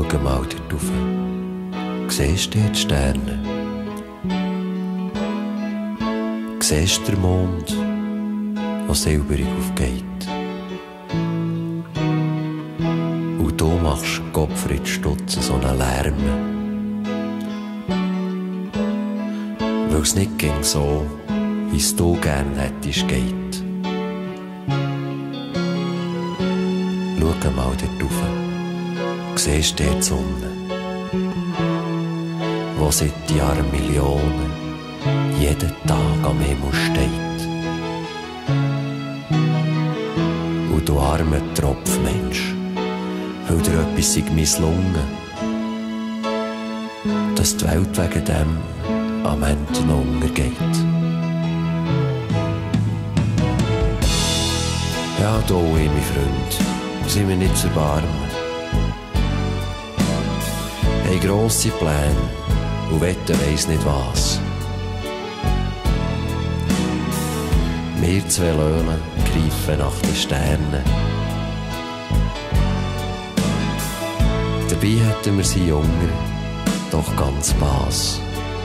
Schau mal dort rauf. Siehst du die Sterne? Siehst du den Mond, der silberig aufgeht? Und du machst Gottfried Stutz so einen Lärm. Weil es nicht ging so, wie es du gern hättest, geht. Schau mal dort rauf. Siehst du die Sonne, wo seit Jahrmillionen jeden Tag am Himmel steht. Und du armer Tropfmensch, weil dir etwas misslungen, dass die Welt wegen dem am Ende noch untergeht. Ja, du, mein Freund, sind wir nicht zu erbarmen. Haben grosse Pläne und wetten weiss nicht was. Wir zwei Löhne greifen nach den Sternen. Dabei hätten wir sie Jünger doch ganz Spass.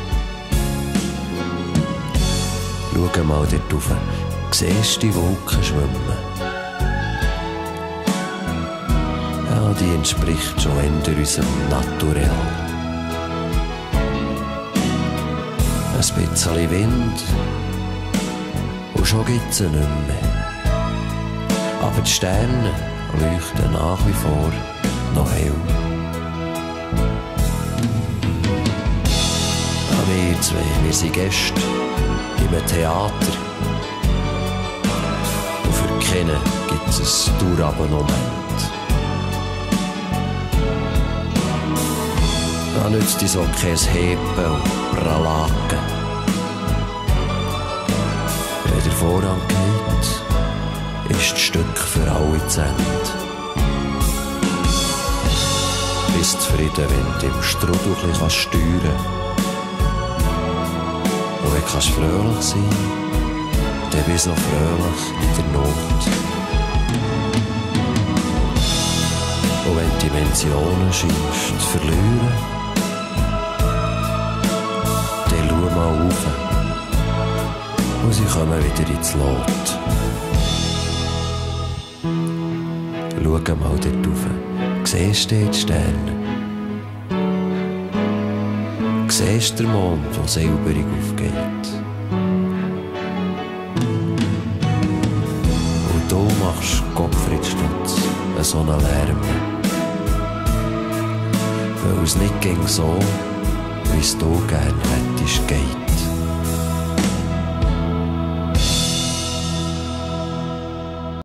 Schau mal dort rauf, siehst du die Wolken schwimmen? Ja, die entspricht schon eher unserem Naturell. Ein bisschen Wind und schon gibt's sie nicht mehr. Aber die Sterne leuchten nach wie vor noch hell. Ja, wir zwei, wir sind Gäste in einem Theater. Und für keinen gibt es ein Tourabonnement. Da nützt uns auch kein Heben und Pralaken. Wenn der Vorhang geht, ist das Stück für alle zu Ende. Bist zufrieden, wenn du im Strudel ein bisschen steuern kannst. Und wenn du fröhlich sein kannst, dann bist du noch fröhlich in der Not. Und wenn du Dimensionen scheinst zu verlieren, dann schau mal rauf. Und sie kommen wieder ins Lot. Schau mal dort rauf. Siehst du die Sterne? Siehst du den Mond, der silberig aufgeht? Und du machst Gottfried Stutz so einen Lärm. Weil es nicht ging so, wie es du gern hättest, geht.